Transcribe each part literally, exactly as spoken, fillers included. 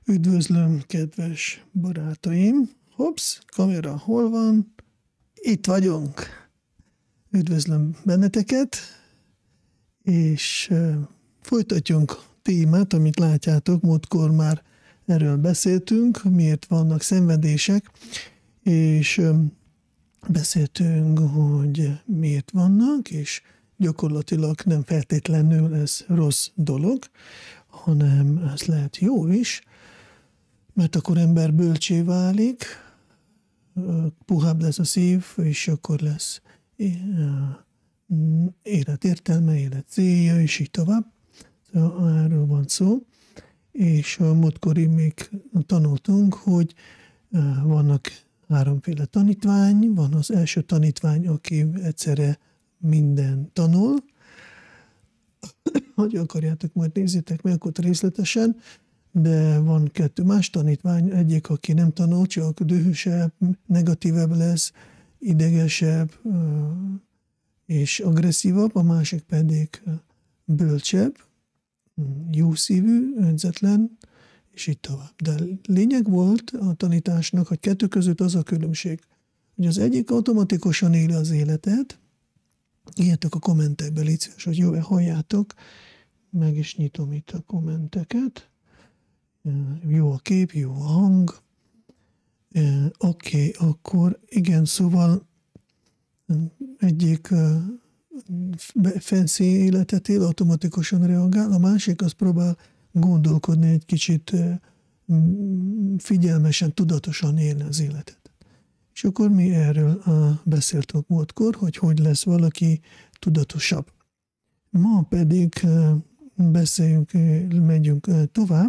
Üdvözlöm, kedves barátaim! Hops, kamera hol van? Itt vagyunk! Üdvözlöm benneteket, és uh, folytatjunk témát, amit látjátok, múltkor már erről beszéltünk, miért vannak szenvedések, és um, beszéltünk, hogy miért vannak, és gyakorlatilag nem feltétlenül ez rossz dolog, hanem ez lehet jó is, mert akkor ember bölcsé válik, puhább lesz a szív, és akkor lesz élet értelme, élet célja, és így tovább. Szóval erről van szó. És a múltkori még tanultunk, hogy vannak háromféle tanítvány. Van az első tanítvány, aki egyszerre minden tanul. Ha akarjátok, majd nézzétek meg ott részletesen, de van kettő más tanítvány, egyik, aki nem tanul, csak dühösebb, negatívebb lesz, idegesebb és agresszívabb, a másik pedig bölcsebb, jószívű, önzetlen, és így tovább. De lényeg volt a tanításnak, hogy kettő között az a különbség, hogy az egyik automatikusan éli az életet, írjátok a kommentekbe, légy szíves, hogy jó-e halljátok, meg is nyitom itt a kommenteket. Jó a kép, jó a hang. Oké, okay, akkor igen, szóval egyik fancy életet él, automatikusan reagál, a másik az próbál gondolkodni egy kicsit figyelmesen, tudatosan élni az életet. És akkor mi erről beszéltünk múltkor, hogy hogy lesz valaki tudatosabb. Ma pedig beszéljünk, megyünk tovább,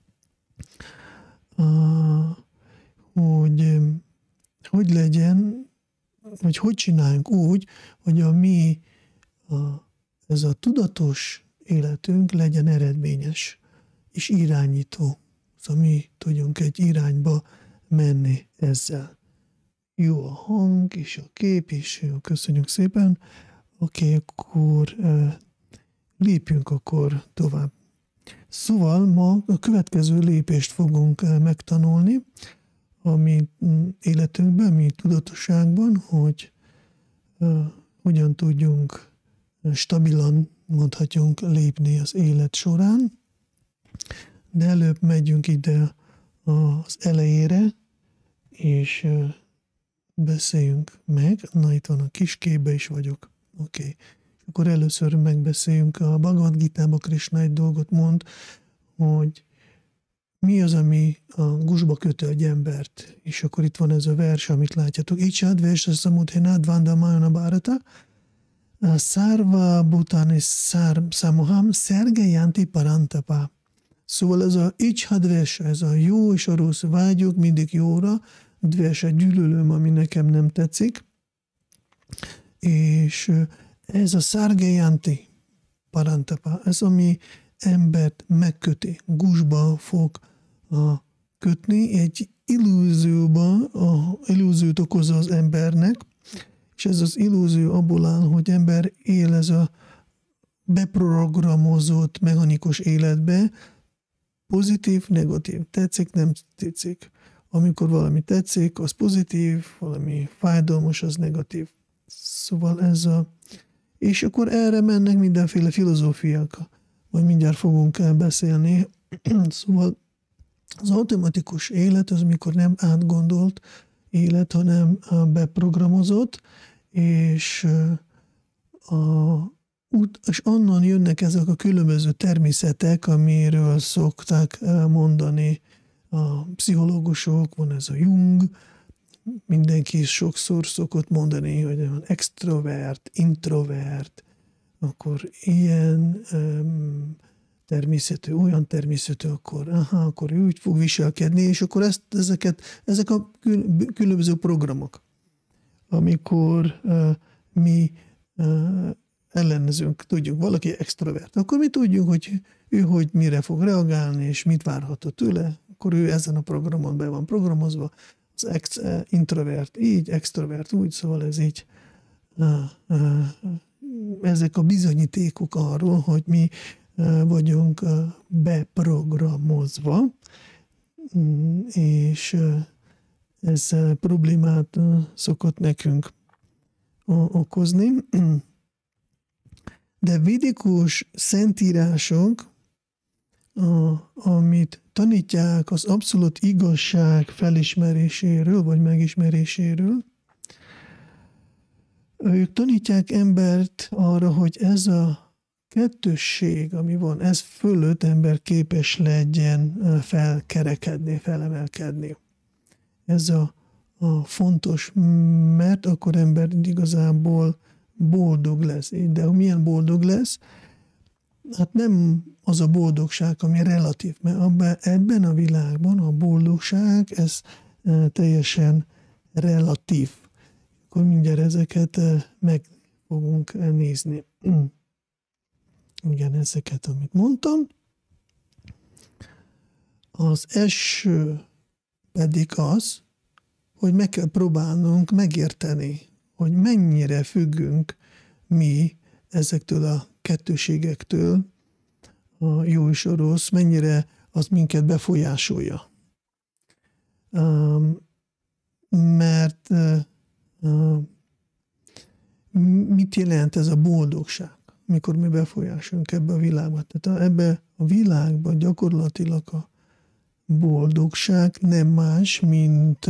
hogy hogy legyen, vagy hogy csináljunk úgy, hogy a mi, a, ez a tudatos életünk legyen eredményes és irányító. Szóval mi tudjunk egy irányba menni ezzel. Jó a hang és a kép is, jó, köszönjük szépen. Oké, okay, akkor uh, lépjünk akkor tovább. Szóval ma a következő lépést fogunk uh, megtanulni a mi életünkben, mi tudatosságban, hogy uh, hogyan tudjunk stabilan, mondhatjunk, lépni az élet során. De előbb megyünk ide az elejére, és uh, beszéljünk meg. Na, itt van a kis képbe is vagyok. Oké. Okay. Akkor először megbeszéljünk. A Bhagavad Gitában Krishna egy dolgot mond, hogy mi az, ami a gusba kötő egy embert. És akkor itt van ez a vers, amit látjátok. Icsad vesha samudhenad vandamajana bharata szárva bhutani samoham szergejanti parantapa. Szóval ez a icsad, ez a jó és a rossz vágyok, mindig jóra, dvesa, gyűlölöm, ami nekem nem tetszik, és ez a szárgejanti parantapa, ez ami embert megköti, gusba fog a, kötni, egy illúzióba, a illúziót okozza az embernek, és ez az illúzió abból áll, hogy ember él ez a beprogramozott mechanikus életbe, pozitív, negatív, tetszik, nem tetszik. Amikor valami tetszik, az pozitív, valami fájdalmas, az negatív. Szóval ez a... És akkor erre mennek mindenféle filozófiák, majd mindjárt fogunk el beszélni. Szóval az automatikus élet az, mikor nem átgondolt élet, hanem beprogramozott, és, a, és onnan jönnek ezek a különböző természetek, amiről szokták mondani a pszichológusok, van ez a Jung, mindenki sokszor szokott mondani, hogy van extrovert, introvert, akkor ilyen um, természetű, olyan természetű, akkor, aha, akkor ő úgy fog viselkedni, és akkor ezt, ezeket, ezek a különböző programok, amikor uh, mi uh, ellenezünk, tudjuk, valaki extrovert, akkor mi tudjuk, hogy ő hogy mire fog reagálni, és mit várható tőle, akkor ő ezen a programon be van programozva, az ex, introvert így, extrovert úgy, szóval ez így, uh, uh, ezek a bizonyítékok arról, hogy mi uh, vagyunk uh, beprogramozva, és ez problémát szokott nekünk okozni. De védikus szentírások, amit tanítják az abszolút igazság felismeréséről, vagy megismeréséről, ők tanítják embert arra, hogy ez a kettősség, ami van, ez fölött ember képes legyen felkerekedni, felemelkedni. Ez a, a fontos, mert akkor ember igazából boldog lesz. De milyen boldog lesz? Hát nem az a boldogság, ami relatív, mert ebben a világban a boldogság, ez teljesen relatív. Akkor mindjárt ezeket meg fogunk nézni. Igen, ezeket, amit mondtam. Az első pedig az, hogy meg kell próbálnunk megérteni, hogy mennyire függünk mi ezektől a kettőségektől, a jó és a rossz, mennyire az minket befolyásolja. Um, mert uh, mit jelent ez a boldogság, mikor mi befolyásolunk ebbe a világba? Tehát ebbe a világban gyakorlatilag a boldogság nem más, mint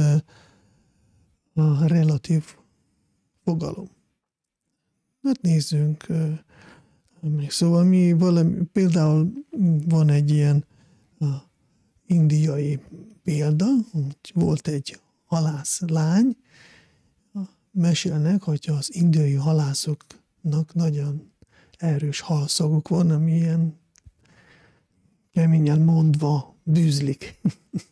a relatív fogalom. Hát nézzünk meg. Szóval mi valami, például van egy ilyen a, indiai példa, hogy volt egy halászlány, mesélnek, hogy az indiai halászoknak nagyon erős halszaguk van, ami ilyen keményen mondva bűzlik.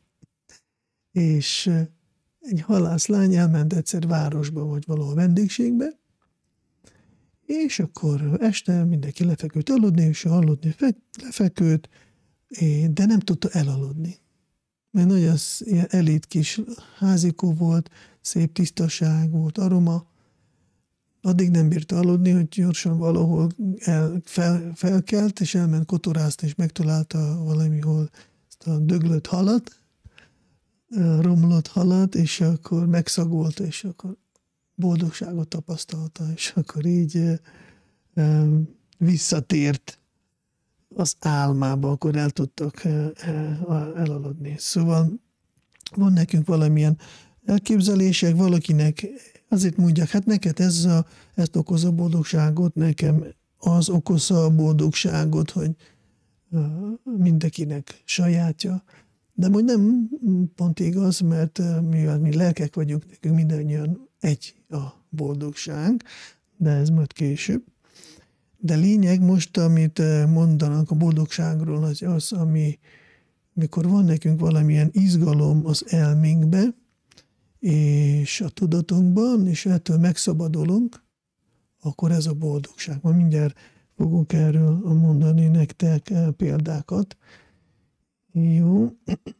És egy halászlány elment egyszer városba, vagy valahol vendégségbe, és akkor este mindenki lefeküdt aludni, és aludni lefeküdt, de nem tudta elaludni. Mert nagy az ilyen elit kis házikó volt, szép tisztaság volt, aroma. Addig nem bírta aludni, hogy gyorsan valahol el, fel, felkelt, és elment kotorázni, és megtalálta valamihol ezt a döglött halat, romlott halat, és akkor megszagolta, és akkor boldogságot tapasztalta, és akkor így e, e, visszatért az álmába, akkor el tudtak e, e, elaludni. Szóval van nekünk valamilyen elképzelések, valakinek azért mondják, hát neked ez a, ezt okoz a boldogságot, nekem az okozza a boldogságot, hogy e, mindenkinek sajátja. De hogy nem pont igaz, mert mivel mi lelkek vagyunk, nekünk mindannyian egy a boldogság, de ez majd később. De lényeg most, amit mondanak a boldogságról, az az, ami, mikor van nekünk valamilyen izgalom az elménkbe, és a tudatunkban, és ettől megszabadulunk, akkor ez a boldogság. Ma mindjárt fogunk erről mondani nektek példákat. Jó.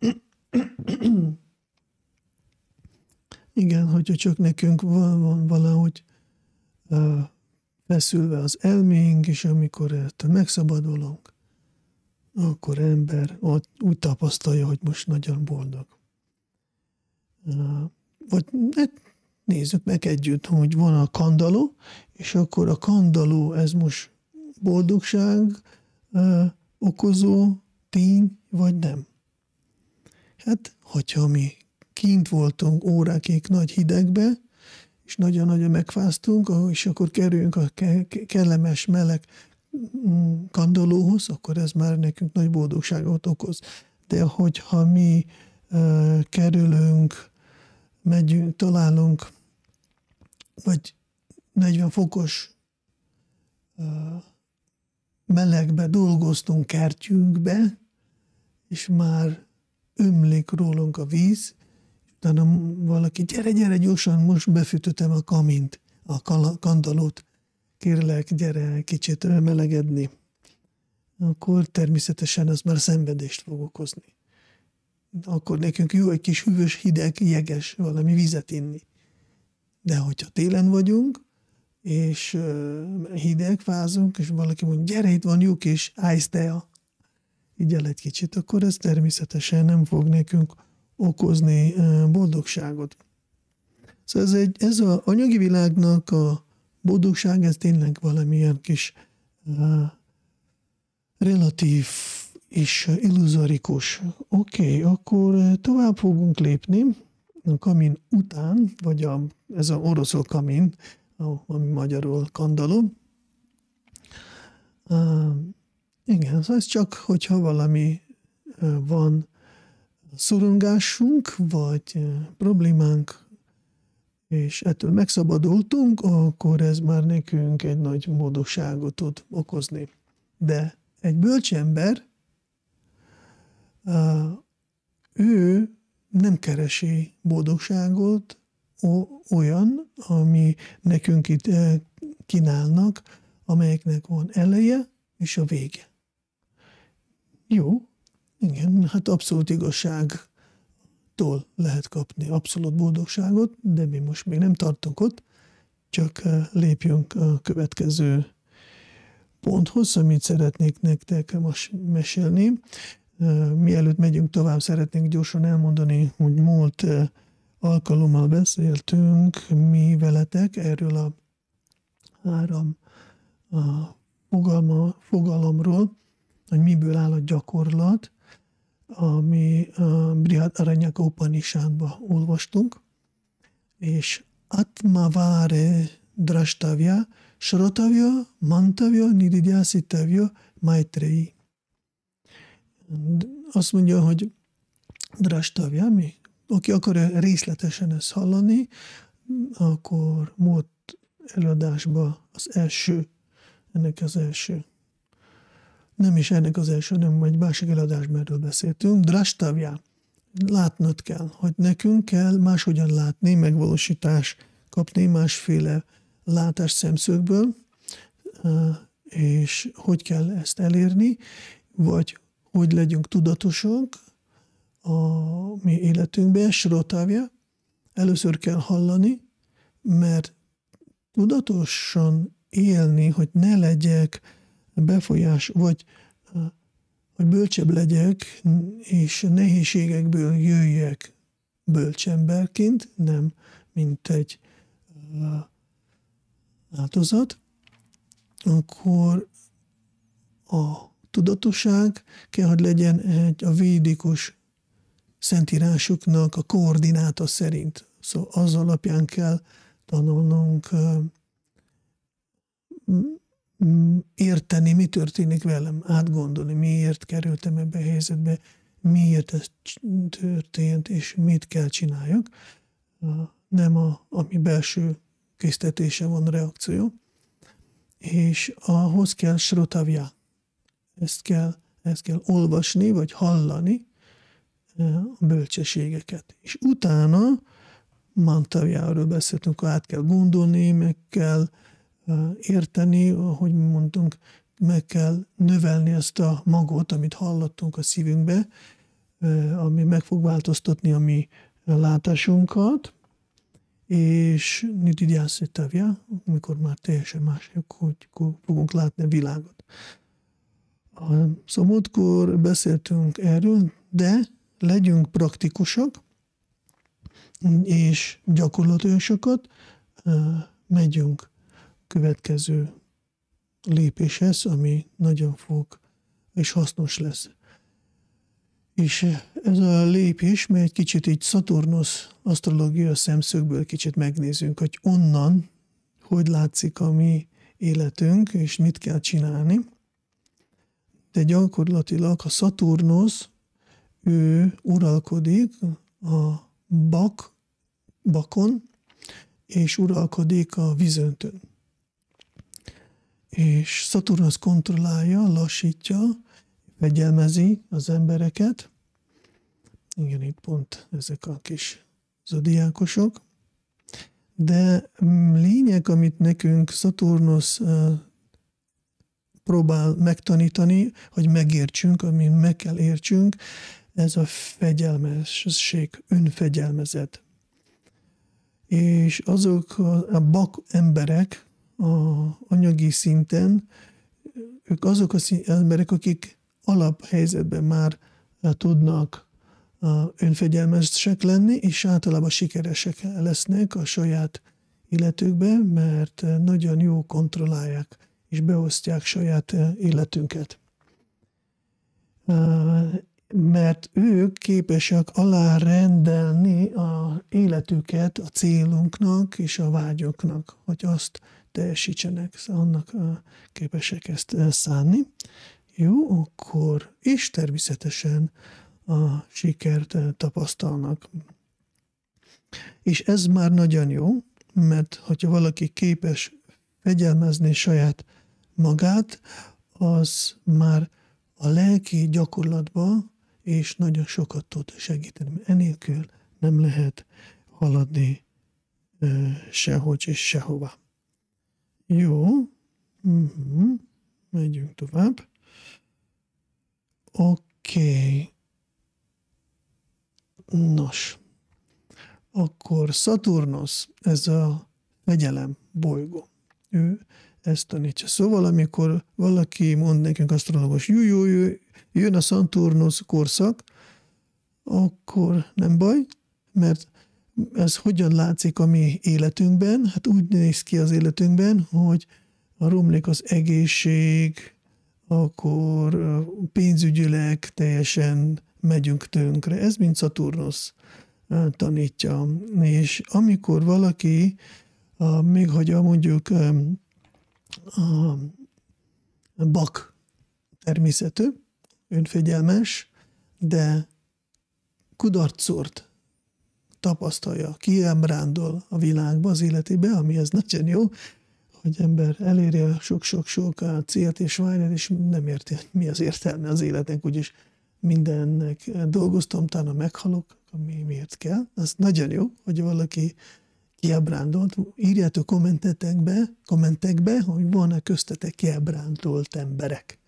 Igen, hogyha csak nekünk van, van valahogy uh, feszülve az elménk, és amikor ettől megszabadulunk, akkor ember ott úgy tapasztalja, hogy most nagyon boldog. Uh, vagy hát nézzük meg együtt, hogy van a kandaló, és akkor a kandaló, ez most boldogság uh, okozó tény, vagy nem. Hát, hogyha mi kint voltunk órákig nagy hidegbe, és nagyon-nagyon megfáztunk, és akkor kerüljünk a kellemes, meleg kandallóhoz, akkor ez már nekünk nagy boldogságot okoz. De hogyha mi uh, kerülünk, megyünk, találunk, vagy negyven fokos uh, melegbe dolgoztunk kertjünkbe, és már ömlik rólunk a víz, utána valaki, gyere, gyere, gyorsan, most befűtöttem a kamint, a kandallót, kérlek, gyere kicsit melegedni. Akkor természetesen az már szenvedést fog okozni. Akkor nekünk jó egy kis hűvös, hideg, jeges valami vizet inni. De hogyha télen vagyunk, és hideg, fázunk, és valaki mondja, gyere, itt van jó kis ice tea, így el egy kicsit, akkor ez természetesen nem fog nekünk okozni boldogságot. Szóval ez, egy, ez az anyagi világnak a boldogság, ez tényleg valamilyen kis uh, relatív és illuzorikus. Oké, okay, akkor tovább fogunk lépni a kamin után, vagy a, ez a oroszul kamin, ami magyarul kandaló. Uh, igen, ez csak, hogyha valami uh, van szorongásunk, vagy uh, problémánk, és ettől megszabadultunk, akkor ez már nekünk egy nagy boldogságot tud okozni. De egy bölcs ember, ő nem keresi boldogságot olyan, ami nekünk itt kínálnak, amelyeknek van eleje és a vége. Jó, igen, hát abszolút igazság tól lehet kapni abszolút boldogságot, de mi most még nem tartunk ott, csak lépjünk a következő ponthoz, amit szeretnék nektek most mesélni. Mielőtt megyünk tovább, szeretnék gyorsan elmondani, hogy múlt alkalommal beszéltünk mi veletek erről a három a fogalma, fogalomról, hogy miből áll a gyakorlat, ami a Brihad Aranyaka Upanishadba olvastunk, és Atmavare Drashtavya, Shrotavya, Mantavya, Nididhyasitavya, Maitreyi. Azt mondja, hogy Drashtavya, mi? Aki akar részletesen ezt hallani, akkor múlt előadásban az első, ennek az első. Nem is ennek az első, nem egy másik előadásban erről beszéltünk. Drashtavya. Látnod kell, hogy nekünk kell máshogyan látni, megvalósítás kapni másféle látás szemszögből, és hogy kell ezt elérni, vagy hogy legyünk tudatosak a mi életünkben. Shrotavya. Először kell hallani, mert tudatosan élni, hogy ne legyek befolyás, vagy hogy bölcsebb legyek, és nehézségekből jöjjek bölcsemberként, nem mint egy áldozat, akkor a tudatosság kell, hogy legyen egy a védikus szentírásoknak a koordináta szerint. Szóval az alapján kell tanulnunk érteni, mi történik velem, átgondolni, miért kerültem ebbe a helyzetbe, miért ez történt, és mit kell csináljak. Nem a, ami belső késztetése van, reakció. És ahhoz kell Shrotavya. Ezt kell, ezt kell olvasni, vagy hallani a bölcsességeket. És utána Mantavjáról beszéltünk, át kell gondolni, meg kell érteni, ahogy mondtunk, meg kell növelni ezt a magot, amit hallottunk a szívünkbe, ami meg fog változtatni a mi látásunkat, és Nididhyasitavya, amikor már teljesen mások, hogy fogunk látni a világot. Szóval múltkor beszéltünk erről, de legyünk praktikusak, és gyakorlatilasokat, megyünk következő lépéshez, ami nagyon fog és hasznos lesz. És ez a lépés, mert egy kicsit így Szaturnusz asztrológia szemszögből kicsit megnézzünk, hogy onnan, hogy látszik a mi életünk, és mit kell csinálni. De gyakorlatilag a Szaturnusz, ő uralkodik a bak, bakon, és uralkodik a vízöntön. És Szaturnusz kontrollálja, lassítja, fegyelmezi az embereket. Igen, itt pont ezek a kis zodiákosok. De lényeg, amit nekünk Szaturnusz próbál megtanítani, hogy megértsünk, amin meg kell értsünk, ez a fegyelmesség, önfegyelmezet. És azok a bak emberek a anyagi szinten, ők azok az emberek, akik alaphelyzetben már tudnak önfegyelmesek lenni, és általában sikeresek lesznek a saját életükben, mert nagyon jó kontrollálják és beosztják saját életünket. Mert ők képesek alárendelni az életüket a célunknak és a vágyoknak, hogy azt teljesítsenek, annak képesek ezt szánni. Jó, akkor és természetesen a sikert tapasztalnak. És ez már nagyon jó, mert hogyha valaki képes fegyelmezni saját magát, az már a lelki gyakorlatban és nagyon sokat tud segíteni. Enélkül nem lehet haladni sehogy és sehova. Jó, uh-huh. Megyünk tovább. Oké. Okay. Nos, akkor Szaturnusz, ez a fegyelem bolygó. Ő ezt tanítja. Szóval, amikor valaki mond nekünk asztrológus, jó, jó, jó, jön a Szaturnusz korszak, akkor nem baj, mert ez hogyan látszik a mi életünkben? Hát úgy néz ki az életünkben, hogy romlik az egészség, akkor pénzügyileg teljesen megyünk tönkre. Ez mind Szaturnusz tanítja. És amikor valaki, még hogy mondjuk a bak természetű, önfegyelmes, de kudarcot tapasztalja, kiábrándul a világba, az életébe, amihez nagyon jó, hogy ember eléri a sok-sok-sok célt és vágyat, és nem érti, mi az értelme az életnek, úgyis mindennek dolgoztam, utána meghalok, ami miért kell. Az nagyon jó, hogy valaki kiábrándolt. Írjátok kommentekbe, kommentekbe, hogy van-e köztetek kiábrándolt emberek.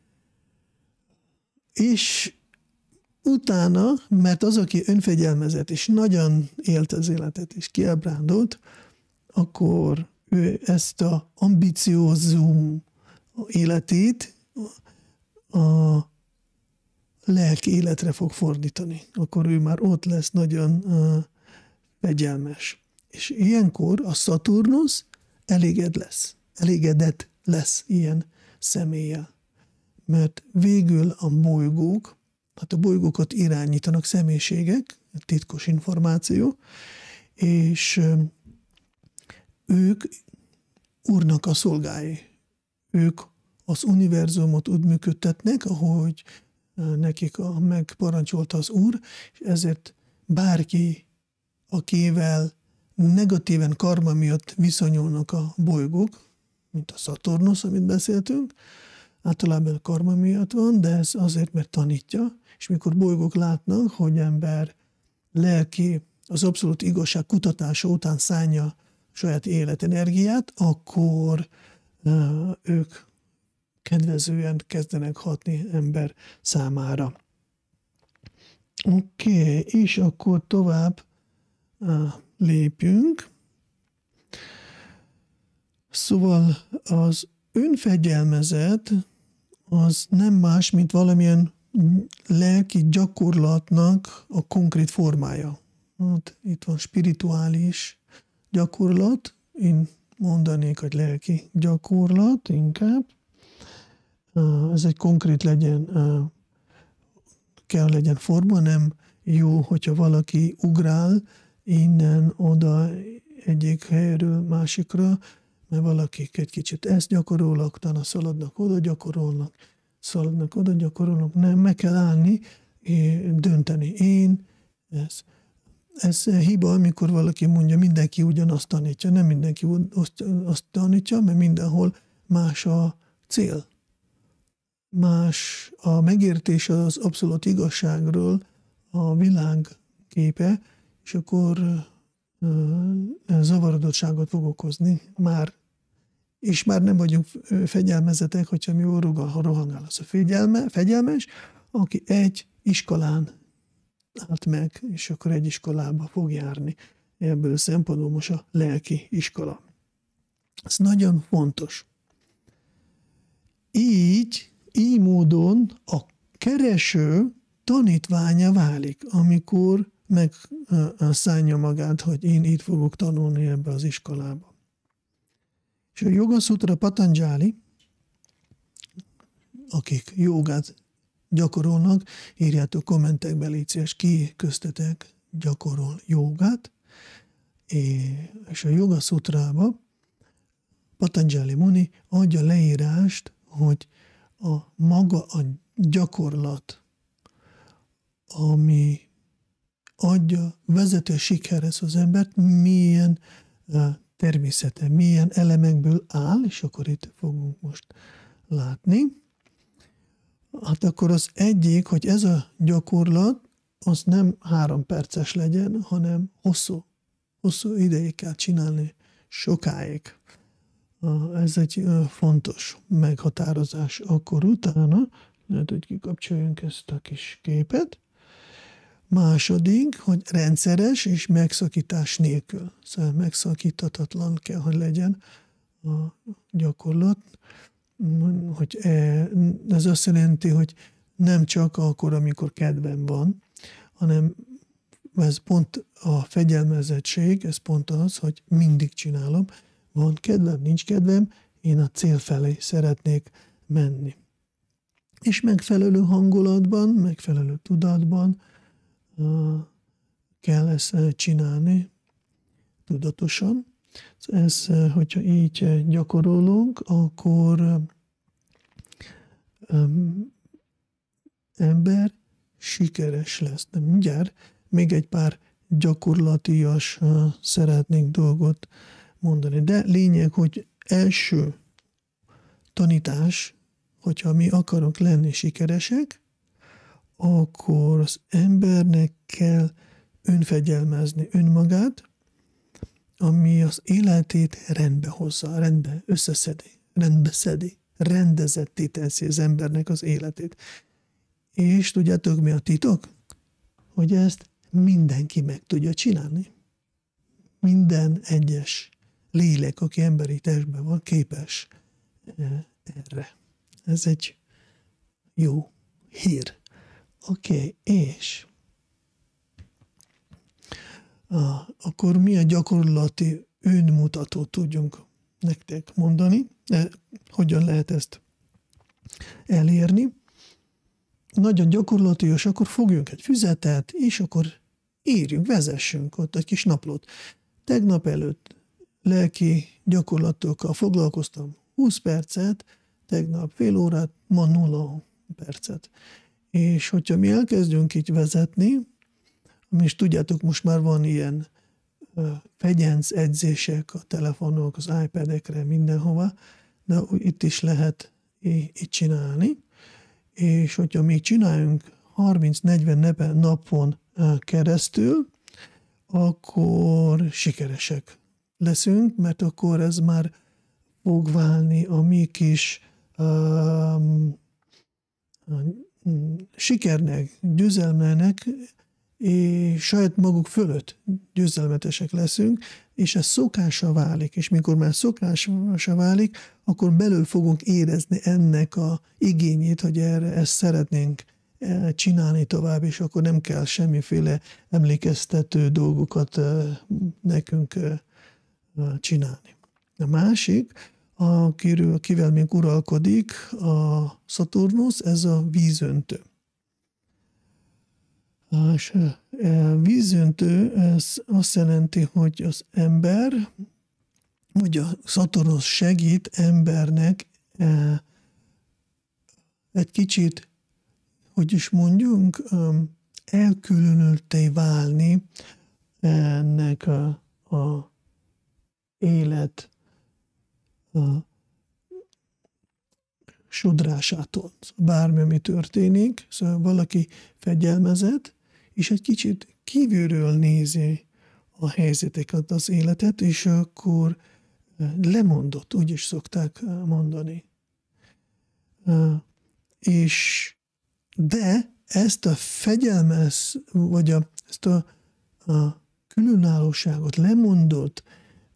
És utána, mert az, aki önfegyelmezett, és nagyon élt az életet, és kiábrándolt, akkor ő ezt a ambiciózum életét a lelki életre fog fordítani. Akkor ő már ott lesz nagyon uh, fegyelmes. És ilyenkor a Szaturnusz eléged lesz. Elégedett lesz ilyen személlyel. Mert végül a bolygók, hát a bolygókat irányítanak személyiségek, titkos információ, és uh, ők Úrnak a szolgái. Ők az univerzumot úgy működtetnek, ahogy nekik megparancsolta az Úr, és ezért bárki, akivel negatíven karma miatt viszonyulnak a bolygók, mint a Szaturnusz, amit beszéltünk, általában karma miatt van, de ez azért, mert tanítja, és mikor bolygók látnak, hogy ember lelki, az abszolút igazság kutatása után szánja saját életenergiát, akkor uh, ők kedvezően kezdenek hatni ember számára. Oké, okay, és akkor tovább uh, lépjünk. Szóval az önfegyelmezet az nem más, mint valamilyen lelki gyakorlatnak a konkrét formája. Hát, itt van spirituális gyakorlat, én mondanék, hogy lelki gyakorlat inkább. Ez egy konkrét legyen, kell legyen forma, nem jó, hogyha valaki ugrál innen oda egyik helyről másikra, mert valakik egy kicsit ezt gyakorolnak, utána szaladnak oda, gyakorolnak, szaladnak oda, gyakorolnak. Nem, meg kell állni, dönteni. Én, ez. Ez hiba, amikor valaki mondja, mindenki ugyanazt tanítja. Nem mindenki azt tanítja, mert mindenhol más a cél. Más a megértés az abszolút igazságról, a világ képe, és akkor zavarodottságot fog okozni. Már, és már nem vagyunk fegyelmezetek, hogyha mi orrugal rohangál az a fegyelme, fegyelmes, aki egy iskolán állt meg, és akkor egy iskolába fog járni. Ebből a szempontból most a lelki iskola. Ez nagyon fontos. Így, így módon a kereső tanítványa válik, amikor megszállja magát, hogy én itt fogok tanulni ebbe az iskolába. És a Yoga Sutra Patanjali, akik jogát gyakorolnak, írjátok kommentekbe, légy szíves, ki köztetek gyakorol jogát, és a Yoga Sutrába Patanjali Muni adja leírást, hogy a maga a gyakorlat, ami adja, vezető sikerhez az embert, milyen természete, milyen elemekből áll, és akkor itt fogunk most látni. Hát akkor az egyik, hogy ez a gyakorlat, az nem három perces legyen, hanem hosszú, hosszú ideig kell csinálni, sokáig. Ez egy fontos meghatározás. Akkor utána, lehet, hogy kikapcsoljunk ezt a kis képet. Második, hogy rendszeres és megszakítás nélkül. Szóval megszakíthatatlan kell, hogy legyen a gyakorlat. Hogy ez azt jelenti, hogy nem csak akkor, amikor kedvem van, hanem ez pont a fegyelmezettség, ez pont az, hogy mindig csinálom. Van kedvem, nincs kedvem, én a cél felé szeretnék menni. És megfelelő hangulatban, megfelelő tudatban uh, kell ezt csinálni, tudatosan. Ez, hogyha így gyakorolunk, akkor um, ember sikeres lesz. De mindjárt még egy pár gyakorlatias uh, szeretnék dolgot mondani. De lényeg, hogy első tanítás, hogyha mi akarunk lenni sikeresek, akkor az embernek kell önfegyelmezni önmagát, ami az életét rendbe hozza, rendbe összeszedi, rendbe szedi, rendezetté teszi az embernek az életét. És tudjátok, mi a titok? Hogy ezt mindenki meg tudja csinálni. Minden egyes lélek, aki emberi testben van, képes erre. Ez egy jó hír. Oké, okay, és ah, akkor milyen gyakorlati önmutatót tudjunk nektek mondani? De hogyan lehet ezt elérni? Nagyon gyakorlatilag, akkor fogjunk egy füzetet, és akkor írjunk, vezessünk ott egy kis naplót. Tegnap előtt lelki gyakorlatokkal foglalkoztam húsz percet, tegnap fél órát, ma nulla percet. És hogyha mi elkezdünk így vezetni, és tudjátok, most már van ilyen fegyenc edzések a telefonok, az iPad-ekre, mindenhova, de itt is lehet így csinálni. És hogyha mi csináljunk harminc-negyven napon keresztül, akkor sikeresek leszünk, mert akkor ez már fog válni a mi kis um, sikernek, győzelmenek, és saját maguk fölött győzelmetesek leszünk, és ez szokásra válik, és mikor már szokásra válik, akkor belül fogunk érezni ennek a igényét, hogy erre ezt szeretnénk csinálni tovább, és akkor nem kell semmiféle emlékeztető dolgokat nekünk csinálni. A másik, akiről, akivel még uralkodik a Szaturnusz, ez a vízöntő. A vízöntő, ez azt jelenti, hogy az ember, hogy a Szaturnusz segít embernek egy kicsit, hogy is mondjunk, elkülönülté válni ennek a, a élet a sodrásától. Bármi, ami történik, szóval valaki fegyelmezett, és egy kicsit kívülről nézi a helyzeteket, az életet, és akkor lemondott, úgy is szokták mondani. És de ezt a fegyelmez, vagy a, ezt a, a különállóságot, lemondott,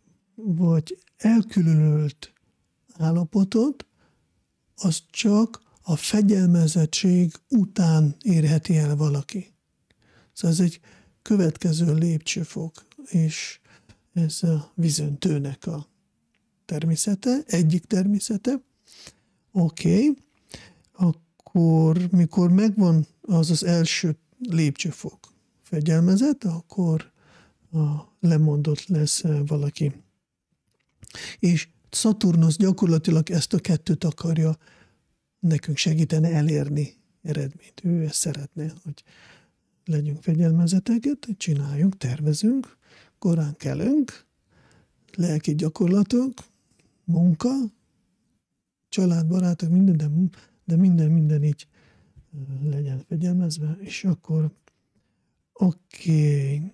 vagy elkülönült állapotot, az csak a fegyelmezettség után érheti el valaki. Szóval ez egy következő lépcsőfok, és ez a vízöntőnek a természete, egyik természete. Oké, okay. Akkor mikor megvan az az első lépcsőfok fegyelmezett, akkor a lemondott lesz valaki. És Szaturnusz gyakorlatilag ezt a kettőt akarja nekünk segíteni elérni eredményt. Ő ezt szeretné, hogy legyünk fegyelmezeteket, csináljunk, tervezünk, korán kelünk, lelki gyakorlatok, munka, családbarátok, minden, de, de minden, minden így legyen fegyelmezve, és akkor oké. Okay.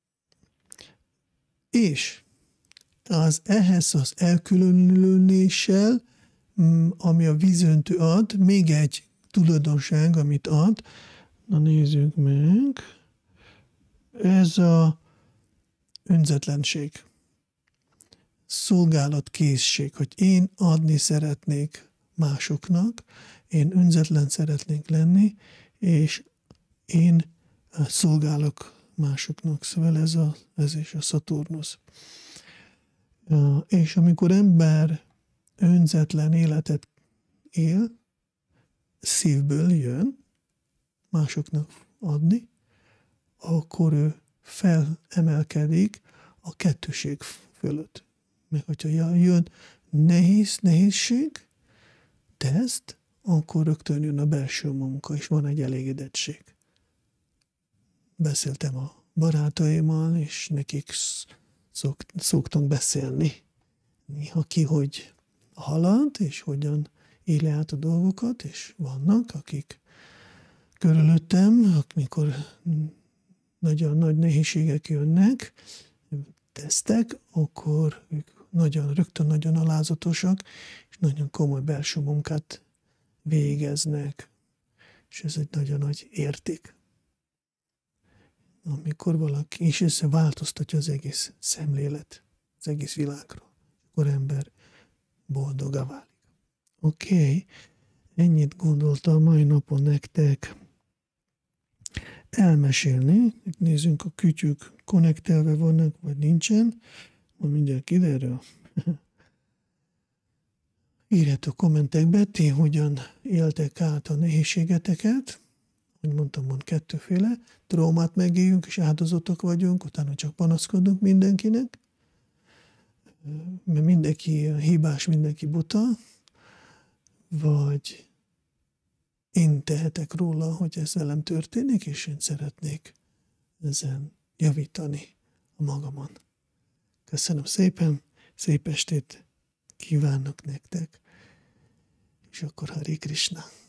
És az ehhez az elkülönüléssel, ami a vízöntő ad, még egy tulajdonság, amit ad, na nézzük meg, ez a önzetlenség, szolgálatkészség, hogy én adni szeretnék másoknak, én önzetlen szeretnék lenni, és én szolgálok másoknak. Szóval ez, a, ez is a Szaturnusz. És amikor ember önzetlen életet él, szívből jön másoknak adni, akkor ő felemelkedik a kettőség fölött. Meg hogyha jön nehéz, nehézség, teszt, akkor rögtön jön a belső munka, és van egy elégedettség. Beszéltem a barátaimmal, és nekik szok, szoktunk beszélni. Néha ki, hogy halad, és hogyan éli át a dolgokat, és vannak, akik körülöttem, amikor nagyon nagy nehézségek jönnek, tesztek, akkor ők nagyon, rögtön nagyon alázatosak, és nagyon komoly belső munkát végeznek. És ez egy nagyon nagy érték. Amikor valaki, és ez változtatja az egész szemlélet, az egész világról, akkor ember boldogá válik. Oké, okay. Ennyit gondoltam a mai napon nektek elmesélni. Itt nézzünk, a kütyük konnektelve vannak, vagy nincsen. Majd mindjárt kiderül. Írjátok kommentekbe, ti hogyan éltek át a nehézségeteket. Hogy mondtam, mond kettőféle. Traumát megéljünk, és áldozatok vagyunk, utána csak panaszkodunk mindenkinek. Mert mindenki hibás, mindenki buta. Vagy én tehetek róla, hogy ez velem történik, és én szeretnék ezen javítani a magamon. Köszönöm szépen, szép estét kívánok nektek, és akkor Hare Krishna.